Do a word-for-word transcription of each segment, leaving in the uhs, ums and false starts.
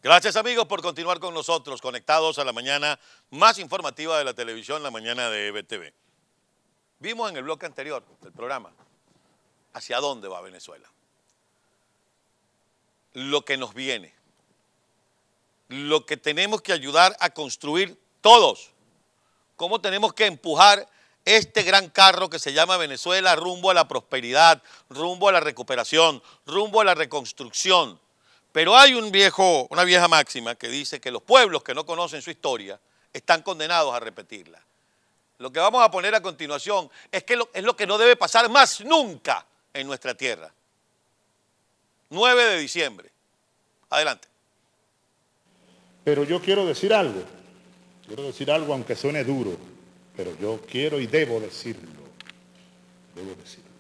Gracias, amigos, por continuar con nosotros, conectados a la mañana más informativa de la televisión, la mañana de E B T V. Vimos en el bloque anterior del programa hacia dónde va Venezuela, lo que nos viene, lo que tenemos que ayudar a construir todos, cómo tenemos que empujar este gran carro que se llama Venezuela rumbo a la prosperidad, rumbo a la recuperación, rumbo a la reconstrucción. Pero hay un viejo, una vieja máxima que dice que los pueblos que no conocen su historia están condenados a repetirla. Lo que vamos a poner a continuación es, que lo, es lo que no debe pasar más nunca en nuestra tierra. nueve de diciembre. Adelante. Pero yo quiero decir algo, quiero decir algo aunque suene duro, pero yo quiero y debo decirlo, debo decirlo.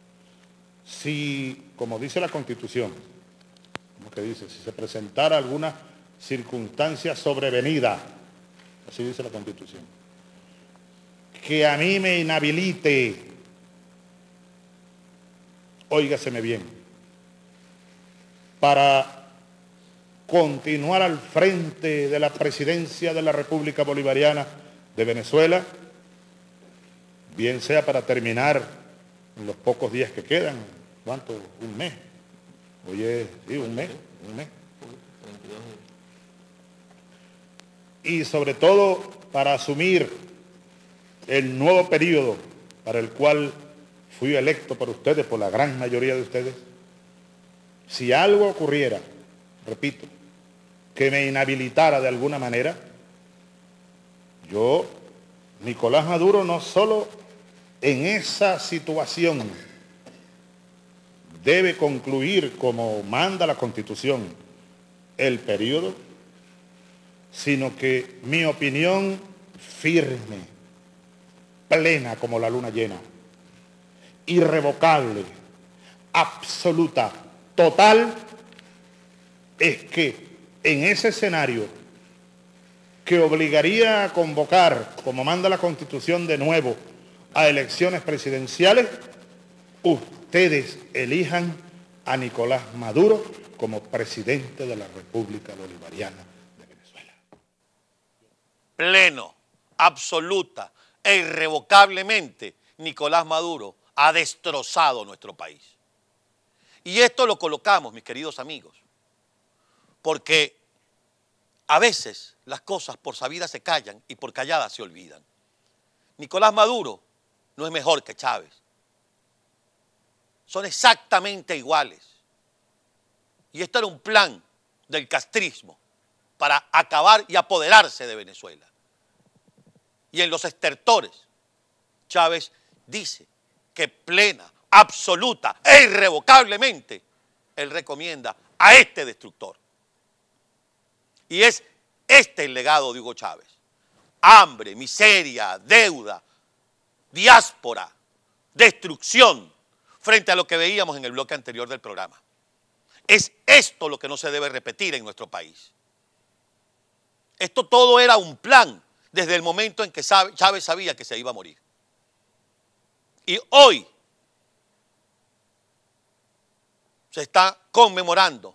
Si, como dice la Constitución, como que dice, si se presentara alguna circunstancia sobrevenida, así dice la Constitución, que a mí me inhabilite, óigaseme bien, para continuar al frente de la presidencia de la República Bolivariana de Venezuela, bien sea para terminar en los pocos días que quedan, ¿cuánto? Un mes. Oye, sí, un mes, un mes. Y sobre todo para asumir el nuevo periodo para el cual fui electo por ustedes, por la gran mayoría de ustedes. Si algo ocurriera, repito, que me inhabilitara de alguna manera, yo, Nicolás Maduro, no solo en esa situación debe concluir como manda la Constitución el periodo, sino que mi opinión firme, plena como la luna llena, irrevocable, absoluta, total, es que en ese escenario que obligaría a convocar, como manda la Constitución de nuevo, a elecciones presidenciales, ustedes elijan a Nicolás Maduro como presidente de la República Bolivariana de Venezuela. Pleno, absoluta e irrevocablemente, Nicolás Maduro ha destrozado nuestro país. Y esto lo colocamos, mis queridos amigos, porque a veces las cosas por sabidas se callan y por calladas se olvidan. Nicolás Maduro no es mejor que Chávez. Son exactamente iguales. Y esto era un plan del castrismo para acabar y apoderarse de Venezuela. Y en los estertores, Chávez dice que plena, absoluta e irrevocablemente él recomienda a este destructor. Y es este el legado de Hugo Chávez. Hambre, miseria, deuda, diáspora, destrucción, frente a lo que veíamos en el bloque anterior del programa. Es esto lo que no se debe repetir en nuestro país. Esto todo era un plan desde el momento en que Chávez sabía que se iba a morir. Y hoy se está conmemorando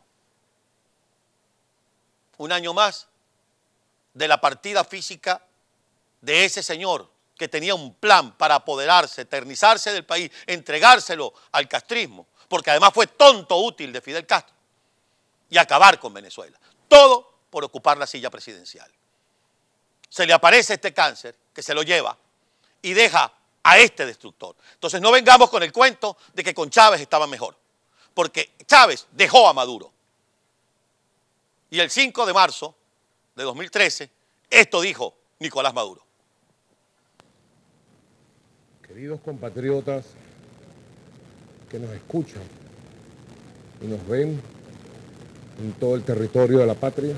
un año más de la partida física de ese señor que tenía un plan para apoderarse, eternizarse del país, entregárselo al castrismo, porque además fue tonto útil de Fidel Castro, y acabar con Venezuela. Todo por ocupar la silla presidencial. Se le aparece este cáncer que se lo lleva y deja a este destructor. Entonces no vengamos con el cuento de que con Chávez estaba mejor, porque Chávez dejó a Maduro. Y el cinco de marzo de dos mil trece, esto dijo Nicolás Maduro. Queridos compatriotas que nos escuchan y nos ven en todo el territorio de la patria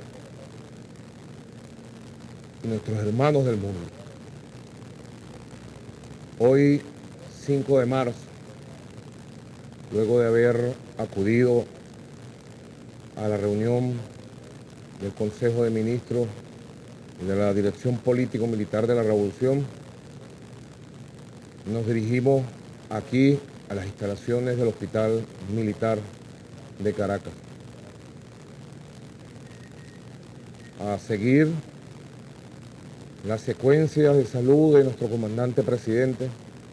y nuestros hermanos del mundo. Hoy, cinco de marzo, luego de haber acudido a la reunión del Consejo de Ministros y de la Dirección Político-Militar de la Revolución, nos dirigimos aquí a las instalaciones del Hospital Militar de Caracas. a seguir la secuencia de salud de nuestro comandante presidente.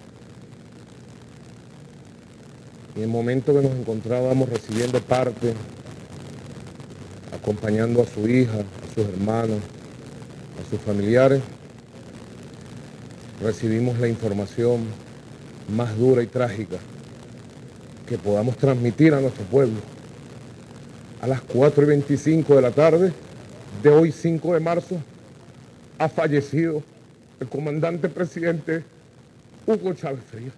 Y en el momento que nos encontrábamos recibiendo parte, acompañando a su hija, a sus hermanos, a sus familiares, recibimos la información más dura y trágica que podamos transmitir a nuestro pueblo. A las cuatro y veinticinco de la tarde de hoy, cinco de marzo, ha fallecido el comandante presidente Hugo Chávez Frías.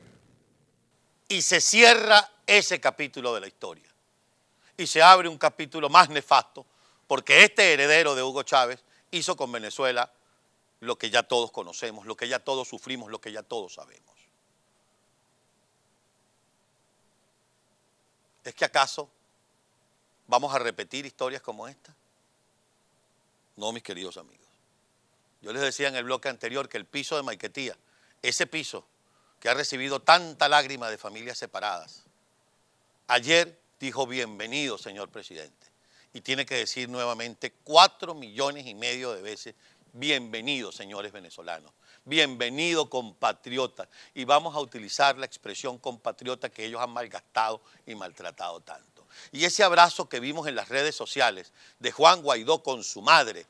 Y se cierra ese capítulo de la historia. Y se abre un capítulo más nefasto, porque este heredero de Hugo Chávez hizo con Venezuela lo que ya todos conocemos, lo que ya todos sufrimos, lo que ya todos sabemos. ¿Es que acaso vamos a repetir historias como esta? No, mis queridos amigos. Yo les decía en el bloque anterior que el piso de Maiquetía, ese piso que ha recibido tanta lágrima de familias separadas, ayer dijo bienvenido, señor presidente, y tiene que decir nuevamente cuatro millones y medio de veces bienvenido, señores venezolanos, bienvenido, compatriotas, y vamos a utilizar la expresión compatriota que ellos han malgastado y maltratado tanto. Y ese abrazo que vimos en las redes sociales de Juan Guaidó con su madre,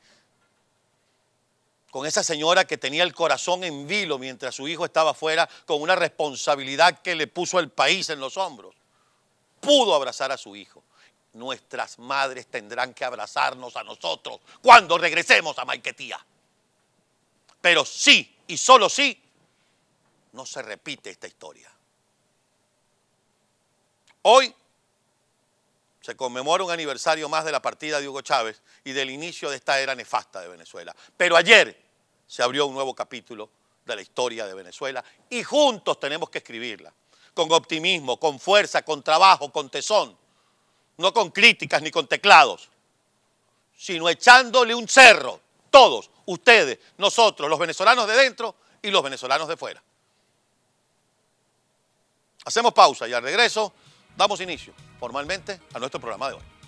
con esa señora que tenía el corazón en vilo mientras su hijo estaba afuera con una responsabilidad que le puso el país en los hombros, pudo abrazar a su hijo. Nuestras madres tendrán que abrazarnos a nosotros cuando regresemos a Maiquetía. Pero sí, y solo sí, no se repite esta historia. Hoy se conmemora un aniversario más de la partida de Hugo Chávez y del inicio de esta era nefasta de Venezuela. Pero ayer se abrió un nuevo capítulo de la historia de Venezuela y juntos tenemos que escribirla, con optimismo, con fuerza, con trabajo, con tesón, no con críticas ni con teclados, sino echándole un cerro, todos, ustedes, nosotros, los venezolanos de dentro y los venezolanos de fuera. Hacemos pausa y al regreso damos inicio formalmente a nuestro programa de hoy.